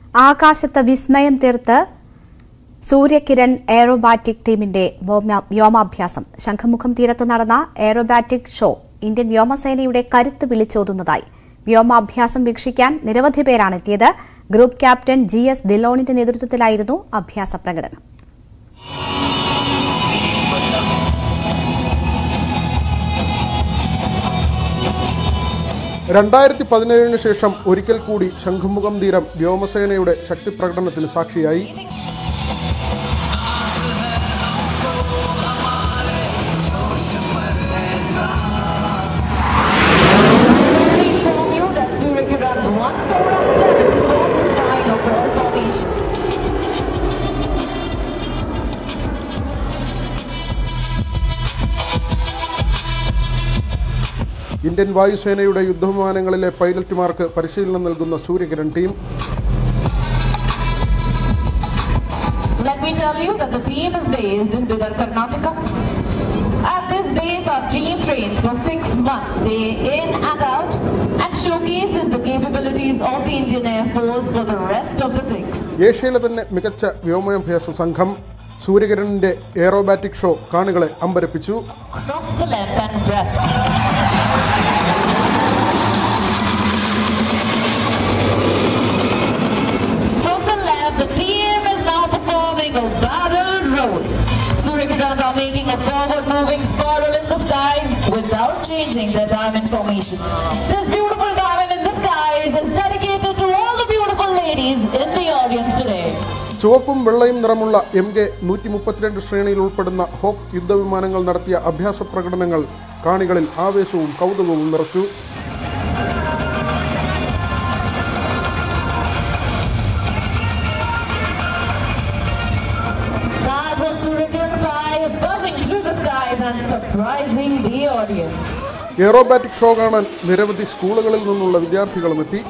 ആകാശത്ത് വിസ്മയം തീർത്ത് Surya Kiran Aerobatic Teamന്റെ വ്യോമാഭ്യാസം ശംഖുമുഖം തീരത്ത് നടന്ന എയറോബാറ്റിക് ഷോ ഇന്ത്യൻ വ്യോമസേനയുടെ കരുത്ത് വിളിച്ചോതുന്നതായി വ്യോമാഭ്യാസം വീക്ഷിക്കാൻ നിരവധി പേരാണ് എത്തിയത്. ഗ്രൂപ്പ് ക്യാപ്റ്റൻ GS ദിലോണിന്റെ നേതൃത്വത്തിലായിരുന്നു അഭ്യാസ പ്രകടനം. ശേഷം ഒരിക്കൽ കൂടി ശംഖുമുഖം തീരം വ്യോമസേനയുടെ ശക്തി പ്രകടനത്തിന് സാക്ഷിയായി. ഇന്ത്യൻ വായുസേനയുടെ യുദ്ധവിമാനങ്ങളിലെ പൈലറ്റുമാർക്ക് പരിശീലനം നൽകുന്ന Suryakiran team. Let me tell you that the team is based in Bidar, Karnataka. At this base, our team trains for 6 months, day in and out, and showcases the capabilities of the Indian Air Force for the rest of the 6. ഏഷ്യയിലെ തന്നെ മികച്ച വ്യോമാഭ്യാസ സംഘം സൂര്യകിരണിന്റെ aerobatic show കാണികളെ അമ്പരപ്പിച്ചു. Across the length and breadth. From the left, the team is now performing a barrel roll. Surya Kiran are making a forward-moving spiral in the skies without changing their diamond formation. This beautiful diamond in the skies is dedicated to all the beautiful ladies in the audience today. ചുവപ്പും വെള്ളയും നിറമുള്ള MK 132 ശ്രേണിയിൽ ഉൾപ്പെടുന്ന hoc യുദ്ധവിമാനങ്ങൾ നടത്തിയ അഭ്യാസ പ്രകടനങ്ങൾ കാണികളിൽ ആവേശവും കൗതുകവും നിറച്ചു. എയറോബാറ്റിക് ഷോ കാണാൻ നിരവധി സ്കൂളുകളിൽ നിന്നുള്ള വിദ്യാർത്ഥികളും എത്തി.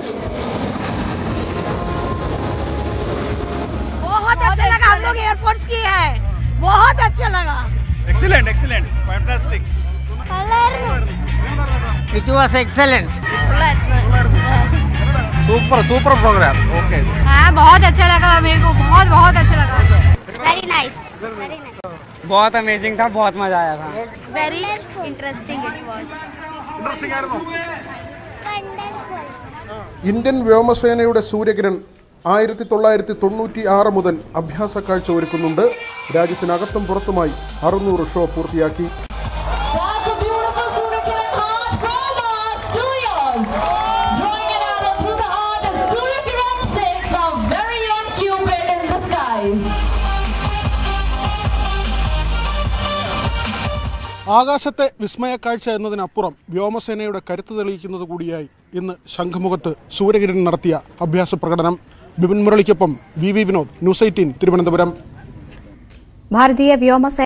अच्छा लगा, हम लोग एयरफोर्स की है, बहुत अच्छा लगा. Excellent, fantastic. It was excellent. Super program. Okay. हाँ, बहुत अच्छा लगा मेरे को, बहुत अच्छा लगा. Very nice. बहुत अमेजिंग था, बहुत मजा आया था. Very interesting it was. Interesting ആയിരുന്നു. ഇന്ത്യൻ വ്യോമസേനയുടെ സൂര്യകിരൺ 1996 മുതൽ അഭ്യാസ കാഴ്ച ഒരുക്കുന്നുണ്ട്. രാജ്യത്തിനകത്തും പുറത്തുമായി 600 ഷോ പൂർത്തിയാക്കി. ആകാശത്തെ വിസ്മയ കാഴ്ച എന്നതിനപ്പുറം വ്യോമസേനയുടെ കരുത്ത് തെളിയിക്കുന്നത് കൂടിയായി ഇന്ന് ശംഖുമുഖത്ത് സൂര്യകിരൺ നടത്തിയ അഭ്യാസ പ്രകടനം. ബിപിൻ മുരളിക്കൊപ്പം VV വിനോദ്, ന്യൂസ് 18 തിരുവനന്തപുരം. ഭാരതീയ വ്യോമസേന